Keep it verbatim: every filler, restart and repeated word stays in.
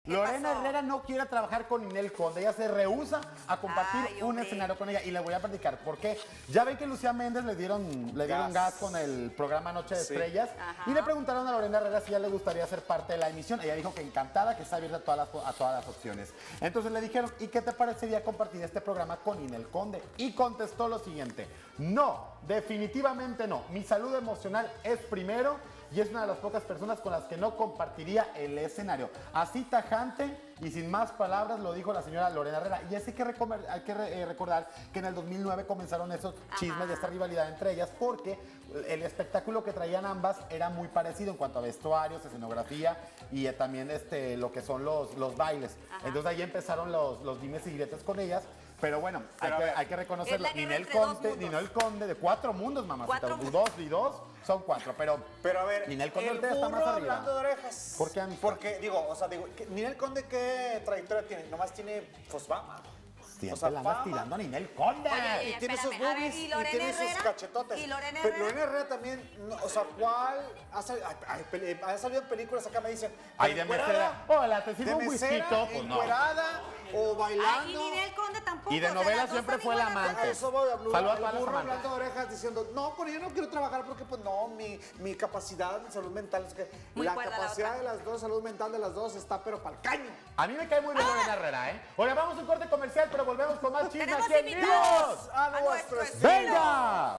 Lorena Herrera no quiere trabajar con Ninel Conde, ella se rehúsa a compartir Ay, un escenario con ella y le voy a platicar por qué. Ya ven que Lucía Méndez le dieron, le dieron gas. gas con el programa Noche de sí. Estrellas. Ajá. Y le preguntaron a Lorena Herrera si ella le gustaría ser parte de la emisión. Ella dijo que encantada, que está abierta a todas las, a todas las opciones. Entonces le dijeron, ¿y qué te parecería compartir este programa con Ninel Conde? Y contestó lo siguiente: no, definitivamente no. Mi salud emocional es primero y es una de las pocas personas con las que no compartiría el escenario. Así tajante y sin más palabras lo dijo la señora Lorena Herrera. Y es hay que, hay que re eh, recordar que en el dos mil nueve comenzaron esos chismes y esta rivalidad entre ellas porque el espectáculo que traían ambas era muy parecido en cuanto a vestuarios, escenografía y eh, también este, lo que son los, los bailes. Ajá. Entonces ahí empezaron los, los dimes y diretes con ellas. Pero bueno, pero hay, que, hay que reconocerlo. Ninel Conde, Ninel Conde de cuatro mundos, mamacita. Dos y dos son cuatro, pero, pero a ver, Ninel Conde el burro está más arriba. Hablando de orejas. ¿Por qué, amigo? Porque, digo, o sea, digo, Ninel Conde, ¿qué trayectoria tiene? Nomás tiene fosfama. Siempre o sea, la andas tirando a Ninel Conde. Oye, y tiene sus boobies ver, y, y tiene Herrera, sus cachetotes. Y Lorena Herrera. Pero Lorena Herrera también, no, o sea, ¿cuál? Ha salido, ha salido en películas, acá me dicen. Ay, de mesera. Hola, te sirvo un whisky, pues no. O bailando. Ay, y Ninel Conde tampoco. Y de novela siempre fue la amante. Eso voy a hablar. Saludos a todas las amantes. Hablando de orejas diciendo, no, con ella no quiero trabajar porque, pues, no, mi, mi capacidad de salud mental es que muy la capacidad la de las dos, salud mental de las dos está, pero para el caño. A mí me cae muy bien ah. Lorena Herrera, ¿eh? Ahora vamos a un corte comercial, pero volvemos con más chismes aquí en Tenemos Vivos a nuestro ¡Venga!